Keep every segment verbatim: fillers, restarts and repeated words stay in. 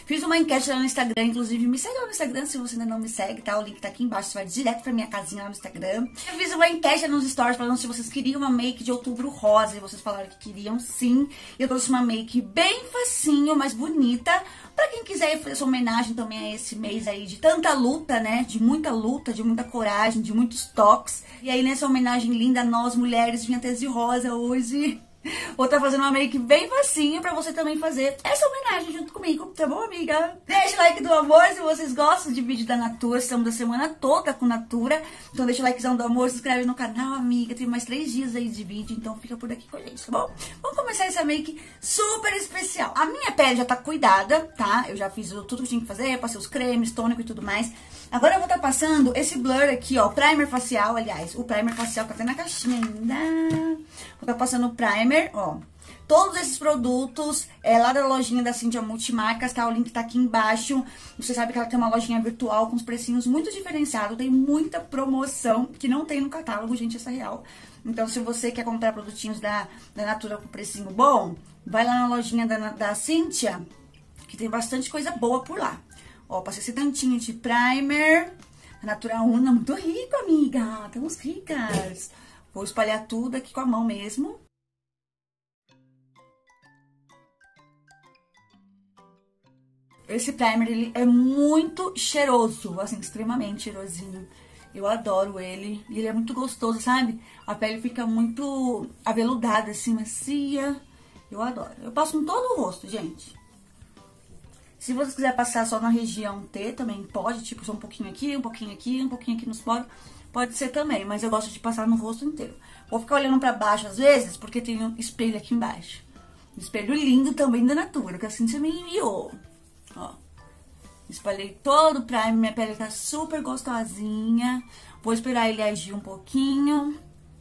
Fiz uma enquete lá no Instagram, inclusive me segue lá no Instagram se você ainda não me segue, tá? O link tá aqui embaixo, você vai direto pra minha casinha lá no Instagram. Eu fiz uma enquete nos stories falando se vocês queriam uma make de outubro rosa, e vocês falaram que queriam sim. Eu trouxe uma make bem facinho, mas bonita, pra quem quiser fazer essa homenagem também a esse mês aí de tanta luta, né? De muita luta, de muita coragem, de muitos toques. E aí nessa homenagem linda, nós mulheres vinhetas de rosa hoje... Vou estar fazendo uma make bem facinho pra você também fazer essa homenagem junto comigo, tá bom, amiga? Deixa o like do amor se vocês gostam de vídeo da Natura. Estamos a semana toda com Natura. Então deixa o likezão do amor, se inscreve no canal, amiga. Tem mais três dias aí de vídeo, então fica por aqui com a gente, tá bom? Vamos começar essa make super especial. A minha pele já tá cuidada, tá? Eu já fiz tudo que tinha que fazer, passei os cremes, tônico e tudo mais. Agora eu vou estar passando esse blur aqui, ó, primer facial, aliás, o primer facial tá até na caixinha ainda. Vou estar passando o primer, ó. Todos esses produtos é lá da lojinha da Cíntia Multimarcas, tá? O link tá aqui embaixo. Você sabe que ela tem uma lojinha virtual com os precinhos muito diferenciados. Tem muita promoção que não tem no catálogo, gente, essa é real. Então, se você quer comprar produtinhos da, da Natura com precinho bom, vai lá na lojinha da, da Cíntia, que tem bastante coisa boa por lá. Ó, passei esse tantinho de primer. A Natura Una, muito rico, amiga. Estamos ricas. Vou espalhar tudo aqui com a mão mesmo. Esse primer, ele é muito cheiroso, assim, extremamente cheirosinho. Eu adoro ele. E ele é muito gostoso, sabe? A pele fica muito aveludada, assim, macia. Eu adoro. Eu passo em todo o rosto, gente. Se você quiser passar só na região T, também pode. Tipo, só um pouquinho aqui, um pouquinho aqui, um pouquinho aqui nos poros. Pode ser também, mas eu gosto de passar no rosto inteiro. Vou ficar olhando pra baixo às vezes, porque tem um espelho aqui embaixo. Um espelho lindo também da Natura, que assim você me enviou. Ó, espalhei todo o primer, minha pele tá super gostosinha. Vou esperar ele agir um pouquinho.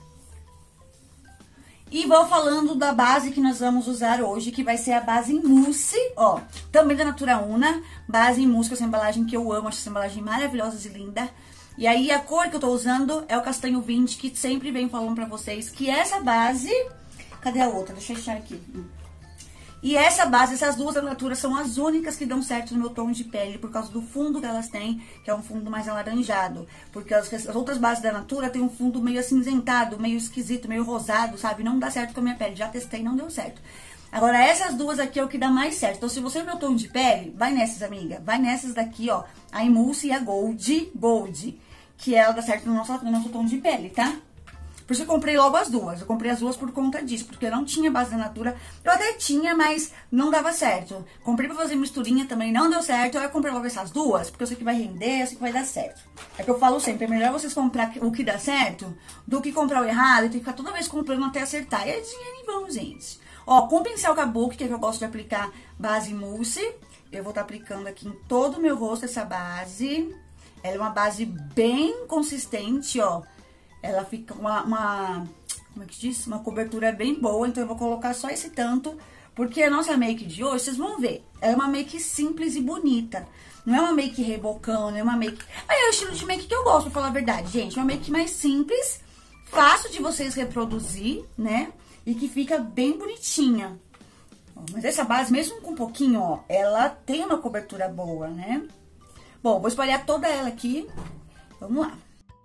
E vou falando da base que nós vamos usar hoje, que vai ser a base em mousse, ó. Também da Natura Una, base em mousse, que é essa embalagem que eu amo, acho essa embalagem maravilhosa e linda. E aí a cor que eu tô usando é o castanho vinte, que sempre venho falando pra vocês que essa base... Cadê a outra? Deixa eu achar aqui. E essa base, essas duas da Natura são as únicas que dão certo no meu tom de pele, por causa do fundo que elas têm, que é um fundo mais alaranjado. Porque as, as outras bases da Natura tem um fundo meio acinzentado, meio esquisito, meio rosado, sabe? Não dá certo com a minha pele, já testei, não deu certo. Agora, essas duas aqui é o que dá mais certo. Então, se você é meu tom de pele, vai nessas, amiga. Vai nessas daqui, ó, a Emulse e a Gold, Gold, que ela dá certo no nosso, no nosso tom de pele, tá? Por isso eu comprei logo as duas. Eu comprei as duas por conta disso, porque eu não tinha base da Natura. Eu até tinha, mas não dava certo. Comprei pra fazer misturinha também, não deu certo. Aí eu comprei logo essas duas, porque eu sei que vai render, eu sei que vai dar certo. É que eu falo sempre, é melhor vocês comprar o que dá certo do que comprar o errado e ter que ficar toda vez comprando até acertar. E é dinheiro em vão, gente. Ó, com pincel kabuki, que é que eu gosto de aplicar base mousse, eu vou estar tá aplicando aqui em todo o meu rosto essa base. Ela é uma base bem consistente, ó. Ela fica uma, uma, como é que diz? Uma cobertura bem boa, então eu vou colocar só esse tanto, porque a nossa make de hoje, vocês vão ver, é uma make simples e bonita. Não é uma make rebocão, não é uma make... Aí é o estilo de make que eu gosto, pra falar a verdade, gente. Uma make mais simples, fácil de vocês reproduzir, né? E que fica bem bonitinha. Ó, mas essa base, mesmo com um pouquinho, ó, ela tem uma cobertura boa, né? Bom, vou espalhar toda ela aqui. Vamos lá.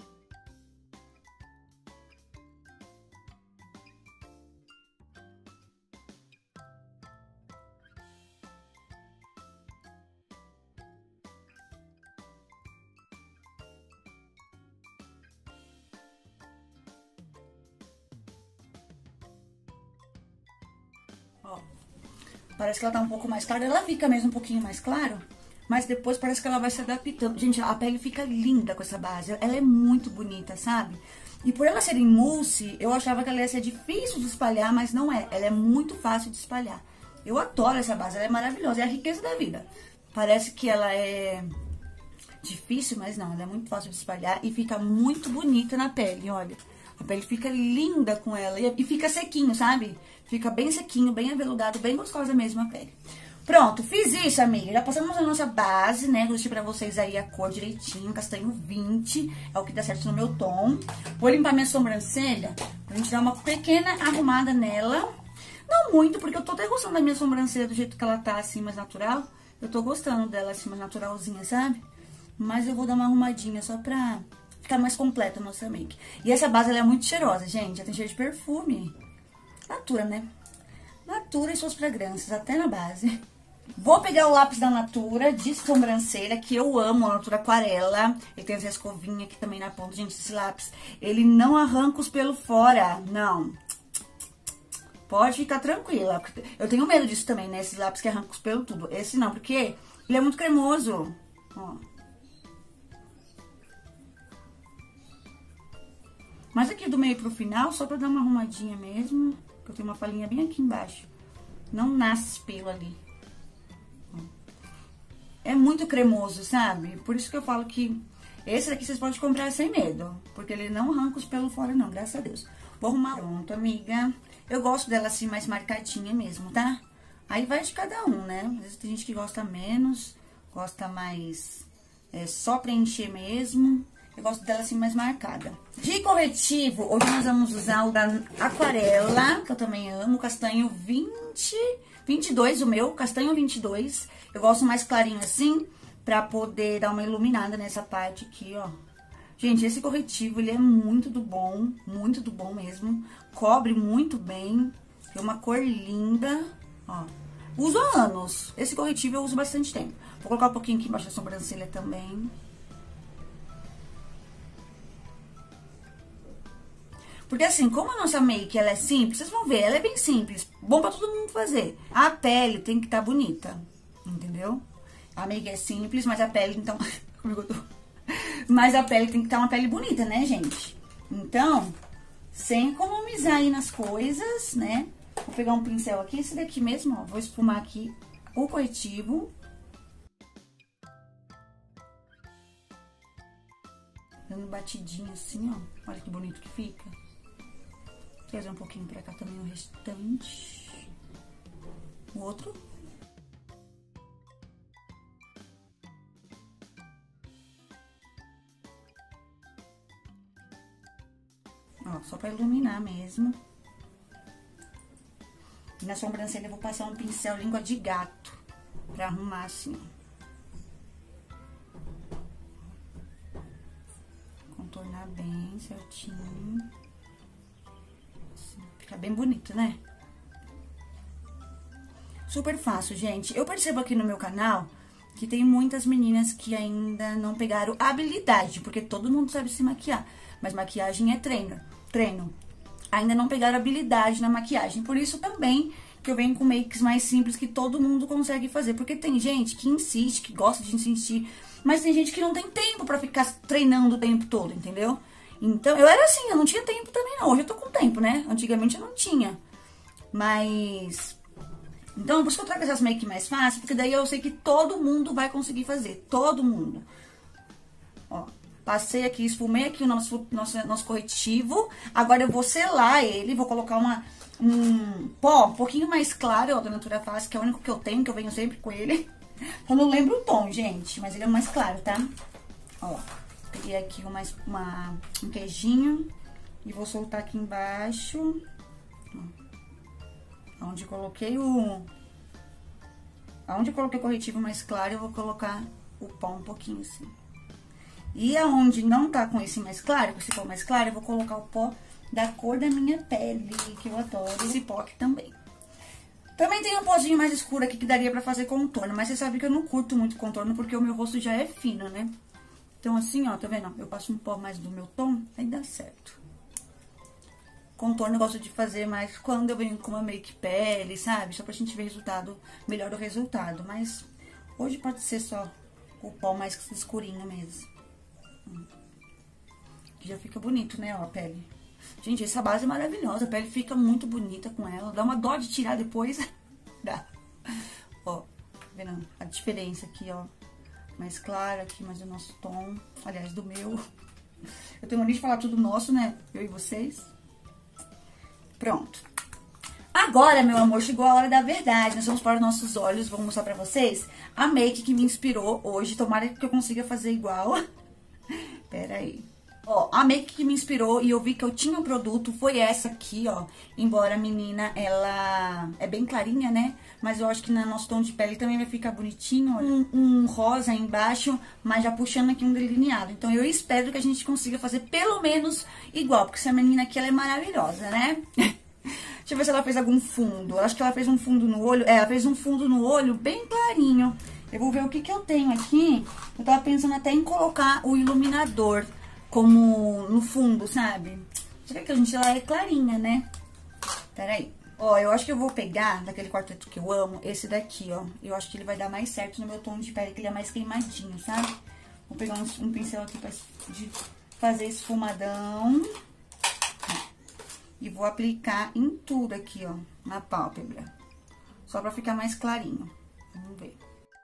Ó, parece que ela tá um pouco mais clara. Ela fica mesmo um pouquinho mais claro, mas depois parece que ela vai se adaptando. Gente, a pele fica linda com essa base. Ela é muito bonita, sabe? E por ela ser em mousse, eu achava que ela ia ser difícil de espalhar, mas não é. Ela é muito fácil de espalhar. Eu adoro essa base, ela é maravilhosa. É a riqueza da vida. Parece que ela é difícil, mas não. Ela é muito fácil de espalhar e fica muito bonita na pele, olha. A pele fica linda com ela e fica sequinho, sabe? Fica bem sequinho, bem aveludado, bem gostosa mesmo a pele. Pronto, fiz isso, amiga. Já passamos a nossa base, né? Deixei pra vocês aí a cor direitinho, castanho vinte, é o que dá certo no meu tom. Vou limpar minha sobrancelha pra gente dar uma pequena arrumada nela. Não muito, porque eu tô até gostando da minha sobrancelha do jeito que ela tá, assim, mais natural. Eu tô gostando dela assim, mais naturalzinha, sabe? Mas eu vou dar uma arrumadinha só pra ficar mais completa a nossa make. E essa base, ela é muito cheirosa, gente. Já tem cheiro de perfume. Natura, né? Natura e suas fragrâncias, até na base. Vou pegar o lápis da Natura de sobrancelha, que eu amo, a Natura Aquarela. Ele tem essa escovinha aqui também na ponta. Gente, esse lápis, ele não arranca os pelos fora, não. Pode ficar tranquila. Eu tenho medo disso também, né? Esses lápis que arrancam os pelos tudo. Esse não, porque ele é muito cremoso. Ó. Mas aqui do meio pro final, só pra dar uma arrumadinha mesmo. Que eu tenho uma falinha bem aqui embaixo. Não nasce pelo ali. É muito cremoso, sabe? Por isso que eu falo que esse daqui vocês podem comprar sem medo. Porque ele não arranca os pelos fora não, graças a Deus. Vou arrumar. Pronto, amiga. Eu gosto dela assim mais marcadinha mesmo, tá? Aí vai de cada um, né? Às vezes tem gente que gosta menos, gosta mais é, só preencher mesmo. Eu gosto dela assim mais marcada. De corretivo, hoje nós vamos usar o da Aquarela, que eu também amo, castanho vinte, vinte e dois, o meu, castanho vinte e dois. Eu gosto mais clarinho assim, pra poder dar uma iluminada nessa parte aqui, ó. Gente, esse corretivo, ele é muito do bom, muito do bom mesmo. Cobre muito bem, tem uma cor linda, ó. Uso há anos, esse corretivo eu uso bastante tempo. Vou colocar um pouquinho aqui embaixo da sobrancelha também. Porque assim, como a nossa make, ela é simples, vocês vão ver, ela é bem simples. Bom pra todo mundo fazer. A pele tem que estar bonita, entendeu? A make é simples, mas a pele, então... Como eu tô... Mas a pele tem que estar uma pele bonita, né, gente? Então, sem economizar aí nas coisas, né? Vou pegar um pincel aqui, esse daqui mesmo, ó. Vou esfumar aqui o corretivo. Dando batidinha assim, ó. Olha que bonito que fica. Vou trazer um pouquinho pra cá também o restante. O outro. Ó, só pra iluminar mesmo. E na sobrancelha eu vou passar um pincel língua de gato. Pra arrumar assim, ó. Contornar bem certinho. Assim, fica bem bonito, né? Super fácil, gente. Eu percebo aqui no meu canal que tem muitas meninas que ainda não pegaram habilidade, porque todo mundo sabe se maquiar. Mas maquiagem é treino. Treino. Ainda não pegaram habilidade na maquiagem. Por isso também que eu venho com makes mais simples que todo mundo consegue fazer. Porque tem gente que insiste, que gosta de insistir, mas tem gente que não tem tempo pra ficar treinando o tempo todo, entendeu? Então, eu era assim, eu não tinha tempo também não. Hoje eu tô com tempo, né? Antigamente eu não tinha. Mas... Então, por isso que eu trago essas makes mais fáceis, porque daí eu sei que todo mundo vai conseguir fazer. Todo mundo. Ó. Passei aqui, esfumei aqui o nosso, nosso, nosso corretivo. Agora eu vou selar ele, vou colocar uma, um pó um pouquinho mais claro, ó, da Natura Face, que é o único que eu tenho, que eu venho sempre com ele. Eu não lembro o tom, gente, mas ele é mais claro, tá? Ó, peguei aqui uma, uma, um queijinho e vou soltar aqui embaixo. Ó, onde coloquei o... Onde eu coloquei o corretivo mais claro, eu vou colocar o pó um pouquinho assim. E aonde não tá com esse mais claro, com esse pó mais claro, eu vou colocar o pó da cor da minha pele, que eu adoro esse pó aqui também. Também tem um pozinho mais escuro aqui que daria pra fazer contorno, mas você sabe que eu não curto muito contorno porque o meu rosto já é fino, né? Então assim, ó, tá vendo? Eu passo um pó mais do meu tom, aí dá certo. Contorno eu gosto de fazer mais quando eu venho com uma make pele, sabe? Só pra gente ver resultado, melhor o resultado. Mas hoje pode ser só o pó mais escurinho mesmo. Que já fica bonito, né, ó, a pele. Gente, essa base é maravilhosa. A pele fica muito bonita com ela. Dá uma dó de tirar depois. Dá. Ó, vendo a diferença aqui, ó. Mais clara aqui, mais o nosso tom. Aliás, do meu. Eu tenho mania de falar tudo nosso, né? Eu e vocês. Pronto. Agora, meu amor, chegou a hora da verdade. Nós vamos para os nossos olhos. Vou mostrar pra vocês a make que me inspirou hoje. Tomara que eu consiga fazer igual. Pera aí. Ó, a make que me inspirou e eu vi que eu tinha um produto foi essa aqui, ó. Embora a menina, ela é bem clarinha, né? Mas eu acho que no nosso tom de pele também vai ficar bonitinho, olha. Um, um rosa aí embaixo, mas já puxando aqui um delineado. Então eu espero que a gente consiga fazer pelo menos igual, porque essa menina aqui, ela é maravilhosa, né? Deixa eu ver se ela fez algum fundo. Eu acho que ela fez um fundo no olho. É, ela fez um fundo no olho bem clarinho. Eu vou ver o que que eu tenho aqui. Eu tava pensando até em colocar o iluminador como no fundo, sabe? Só que a gente, ela é clarinha, né? Peraí. Ó, eu acho que eu vou pegar, daquele quarteto que eu amo, esse daqui, ó. Eu acho que ele vai dar mais certo no meu tom de pele, que ele é mais queimadinho, sabe? Vou pegar um, um pincel aqui pra de fazer esfumadão. E vou aplicar em tudo aqui, ó, na pálpebra. Só pra ficar mais clarinho. Vamos ver.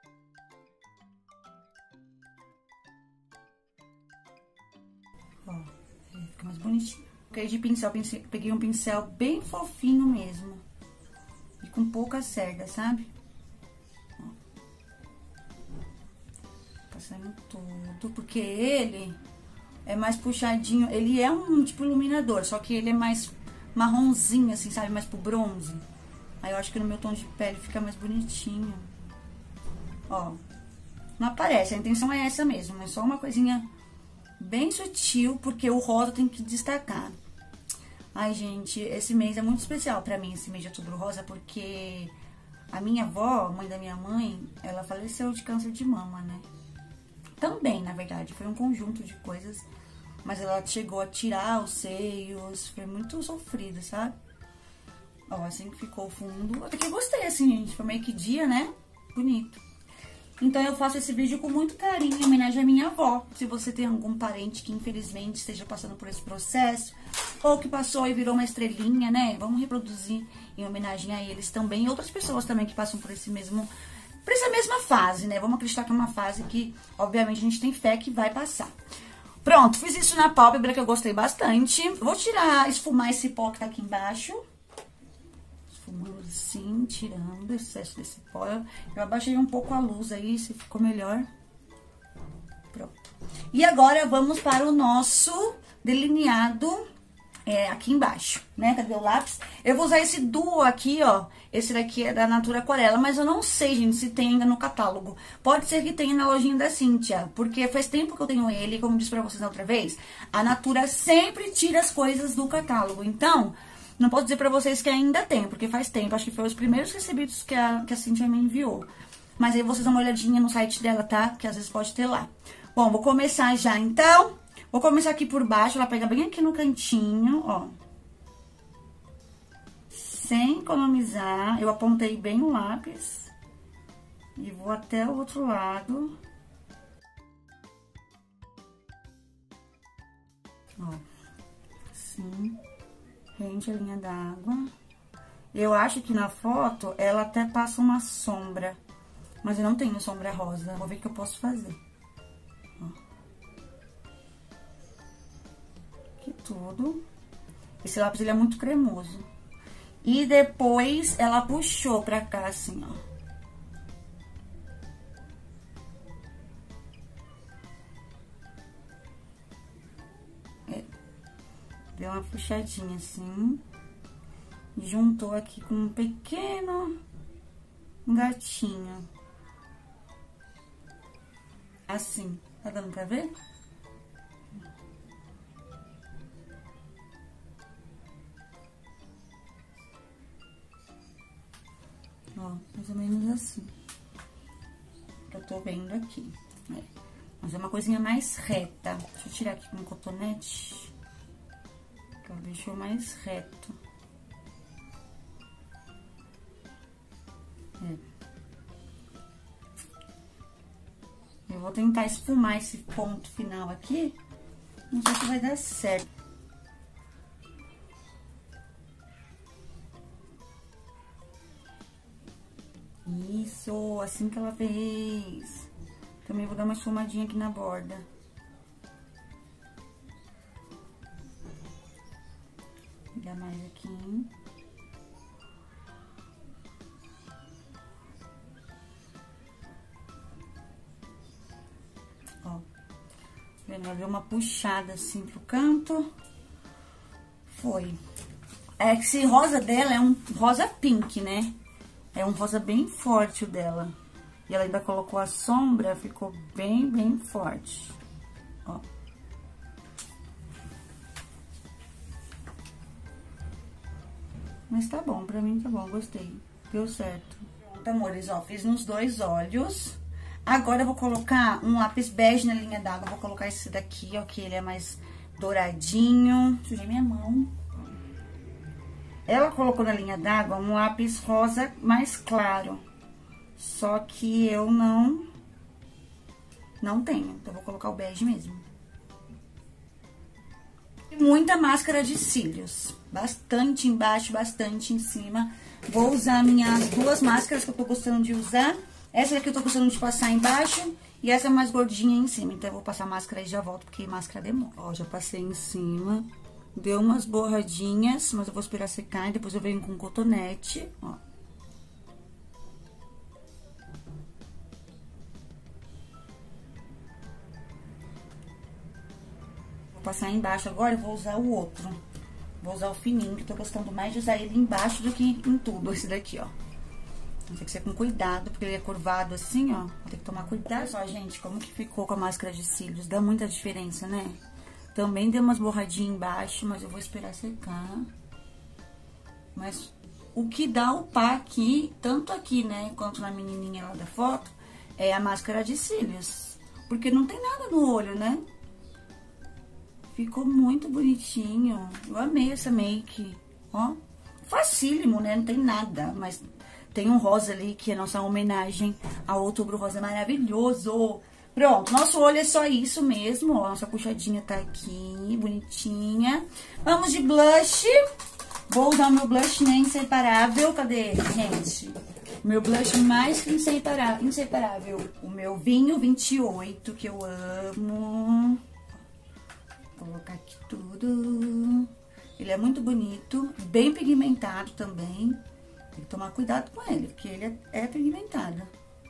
Ó, fica mais bonitinho. Peguei de pincel, pincel, peguei um pincel bem fofinho mesmo. E com pouca cerda, sabe? Ó. Passando tudo, porque ele é mais puxadinho. Ele é um tipo iluminador, só que ele é mais marronzinho, assim, sabe? Mais pro bronze. Aí eu acho que no meu tom de pele fica mais bonitinho. Ó, não aparece, a intenção é essa mesmo. É só uma coisinha bem sutil, porque o rosa tem que destacar. Ai, gente, esse mês é muito especial pra mim, esse mês de outubro rosa, porque a minha avó, mãe da minha mãe, ela faleceu de câncer de mama, né? Também, na verdade, foi um conjunto de coisas, mas ela chegou a tirar os seios, foi muito sofrido, sabe? Ó, assim que ficou o fundo, até que eu gostei, assim, gente, foi meio que dia, né? Bonito. Então, eu faço esse vídeo com muito carinho, em homenagem à minha avó. Se você tem algum parente que, infelizmente, esteja passando por esse processo, ou que passou e virou uma estrelinha, né? Vamos reproduzir em homenagem a eles também. E outras pessoas também que passam por esse mesmo, por essa mesma fase, né? Vamos acreditar que é uma fase que, obviamente, a gente tem fé que vai passar. Pronto, fiz isso na pálpebra, que eu gostei bastante. Vou tirar, esfumar esse pó que tá aqui embaixo. Esfumando assim, tirando o excesso desse pó. Eu abaixei um pouco a luz aí, se ficou melhor. Pronto. E agora vamos para o nosso delineado é, aqui embaixo, né? Cadê o lápis? Eu vou usar esse duo aqui, ó. Esse daqui é da Natura Aquarela, mas eu não sei, gente, se tem ainda no catálogo. Pode ser que tenha na lojinha da Cíntia, porque faz tempo que eu tenho ele, como eu disse pra vocês na outra vez, a Natura sempre tira as coisas do catálogo. Então, não posso dizer pra vocês que ainda tem, porque faz tempo. Acho que foi os primeiros recebidos que a, que a Cíntia me enviou. Mas aí vocês dão uma olhadinha no site dela, tá? Que às vezes pode ter lá. Bom, vou começar já, então. Vou começar aqui por baixo, ela pega bem aqui no cantinho, ó. Sem economizar, eu apontei bem o lápis. E vou até o outro lado. Ó, assim. Rende a linha d'água. Eu acho que na foto, ela até passa uma sombra. Mas eu não tenho sombra rosa. Vou ver o que eu posso fazer. Aqui tudo. Esse lápis, ele é muito cremoso. E depois, ela puxou pra cá, assim, ó. É. Deu uma puxadinha, assim. E juntou aqui com um pequeno gatinho. Assim. Tá dando pra ver? Ó, mais ou menos assim. Que eu tô vendo aqui. É. Mas é uma coisinha mais reta. Deixa eu tirar aqui com um cotonete. Que ela deixou mais reto. É. Eu vou tentar esfumar esse ponto final aqui. Não sei se vai dar certo. Isso, assim que ela fez. Também vou dar uma esfumadinha aqui na borda. Vou dar mais aqui. Ó, vendo? Ela deu uma puxada assim pro canto. Foi. É que esse rosa dela é um rosa pink, né? É um rosa bem forte o dela. E ela ainda colocou a sombra, ficou bem, bem forte. Ó. Mas tá bom, pra mim tá bom, gostei. Deu certo. Pronto, amores, ó, fiz nos dois olhos. Agora eu vou colocar um lápis bege na linha d'água. Vou colocar esse daqui, ó, que ele é mais douradinho. Sujei minha mão. Ela colocou na linha d'água um lápis rosa mais claro. Só que eu não... Não tenho. Então, eu vou colocar o bege mesmo. Muita máscara de cílios. Bastante embaixo, bastante em cima. Vou usar minhas duas máscaras que eu tô gostando de usar. Essa daqui eu tô gostando de passar embaixo. E essa mais gordinha em cima. Então, eu vou passar a máscara e já volto, porque máscara demora. Ó, já passei em cima. Deu umas borradinhas, mas eu vou esperar secar. E depois eu venho com cotonete, ó. Vou passar embaixo agora, eu vou usar o outro. Vou usar o fininho, que eu tô gostando mais de usar ele embaixo do que em tudo, esse daqui, ó. Tem que ser com cuidado, porque ele é curvado assim, ó. Tem que tomar cuidado. Olha só, gente, como que ficou com a máscara de cílios. Dá muita diferença, né? Também deu umas borradinhas embaixo, mas eu vou esperar secar. Mas o que dá o pá aqui, tanto aqui, né, quanto na menininha lá da foto, é a máscara de cílios. Porque não tem nada no olho, né? Ficou muito bonitinho. Eu amei essa make, ó. Facílimo, né? Não tem nada, mas tem um rosa ali que é nossa homenagem ao Outubro Rosa maravilhoso. Pronto, nosso olho é só isso mesmo, ó. Nossa puxadinha tá aqui, bonitinha. Vamos de blush. Vou usar o meu blush, né, inseparável. Cadê ele, gente? O meu blush mais que inseparável, inseparável. O meu Vinho vinte e oito, que eu amo. Vou colocar aqui tudo. Ele é muito bonito, bem pigmentado também. Tem que tomar cuidado com ele, porque ele é, é pigmentado.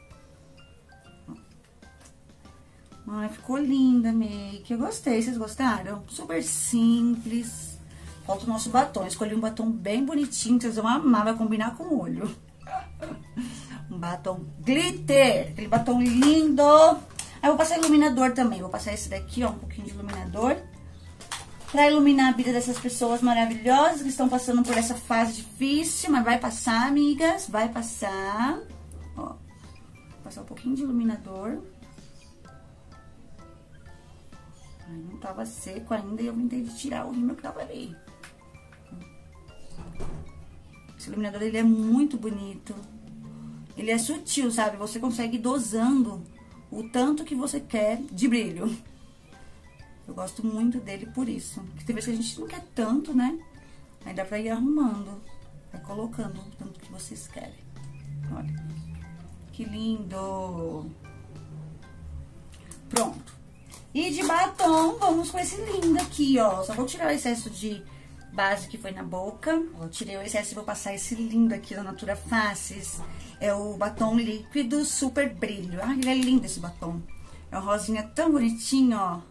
Ai, ficou linda a make. Eu gostei, vocês gostaram? Super simples. Falta o nosso batom. Escolhi um batom bem bonitinho, vocês vão amar, vai combinar com o olho. Um batom glitter, aquele batom lindo. Aí eu vou passar iluminador também. Vou passar esse daqui, ó, um pouquinho de iluminador. Pra iluminar a vida dessas pessoas maravilhosas que estão passando por essa fase difícil. Mas vai passar, amigas, vai passar. Ó, vou passar um pouquinho de iluminador. Ai, não tava seco ainda e eu tentei tirar o rímel que tava ali. Esse iluminador, ele é muito bonito. Ele é sutil, sabe? Você consegue ir dosando o tanto que você quer de brilho. Eu gosto muito dele por isso. Porque tem vezes que a gente não quer tanto, né? Aí dá pra ir arrumando. Vai colocando o tanto que vocês querem. Olha. Que lindo! Pronto. E de batom, vamos com esse lindo aqui, ó. Só vou tirar o excesso de base que foi na boca. Eu tirei o excesso e vou passar esse lindo aqui da Natura Faces. É o batom líquido Super Brilho. Ai, ele é lindo esse batom. É um rosinha tão bonitinho, ó.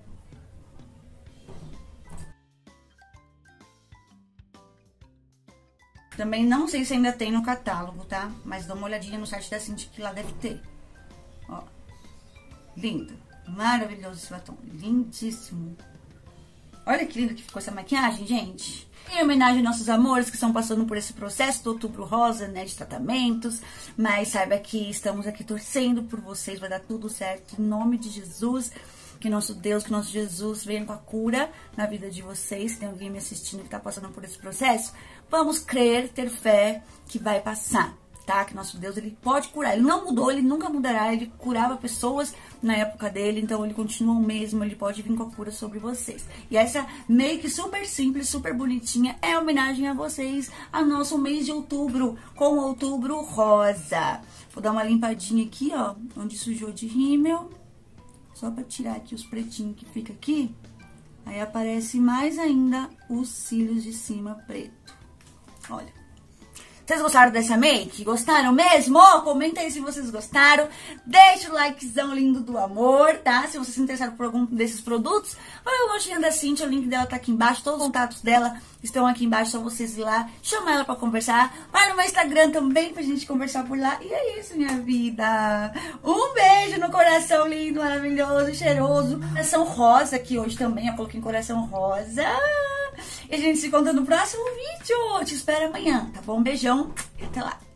Também não sei se ainda tem no catálogo, tá? Mas dá uma olhadinha no site da Cinti que lá deve ter. Ó. Lindo. Maravilhoso esse batom. Lindíssimo. Olha que lindo que ficou essa maquiagem, gente. Em homenagem aos nossos amores que estão passando por esse processo do Outubro Rosa, né, de tratamentos. Mas saiba que estamos aqui torcendo por vocês. Vai dar tudo certo. Em nome de Jesus. Que nosso Deus, que nosso Jesus venha com a cura na vida de vocês. Se tem alguém me assistindo que tá passando por esse processo, vamos crer, ter fé que vai passar, tá? Que nosso Deus, ele pode curar. Ele não mudou, ele nunca mudará. Ele curava pessoas na época dele, então ele continua o mesmo. Ele pode vir com a cura sobre vocês. E essa make super simples, super bonitinha, é homenagem a vocês, a nosso mês de outubro, com Outubro Rosa. Vou dar uma limpadinha aqui, ó, onde sujou de rímel. Só pra tirar aqui os pretinhos que fica aqui. Aí aparece mais ainda os cílios de cima preto. Olha. Vocês gostaram dessa make? Gostaram mesmo? Comenta aí se vocês gostaram. Deixa o likezão lindo do amor, tá? Se vocês se interessaram por algum desses produtos, olha a lojinha da Cintia, o link dela tá aqui embaixo. Todos os contatos dela estão aqui embaixo, só vocês ir lá, chamar ela pra conversar. Vai no meu Instagram também pra gente conversar por lá. E é isso, minha vida. Um beijo no coração lindo, maravilhoso, cheiroso. Coração rosa aqui hoje também, eu coloquei em coração rosa. E a gente se encontra no próximo vídeo. Te espero amanhã, tá bom? Um beijão e até lá.